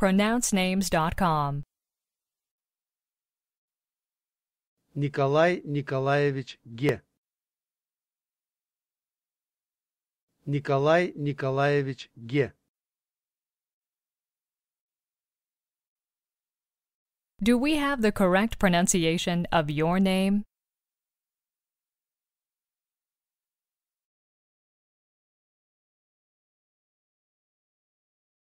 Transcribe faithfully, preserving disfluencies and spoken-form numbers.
pronounce names dot com. Николай Николаевич Ге. Николай Николаевич Ге. Do we have the correct pronunciation of your name?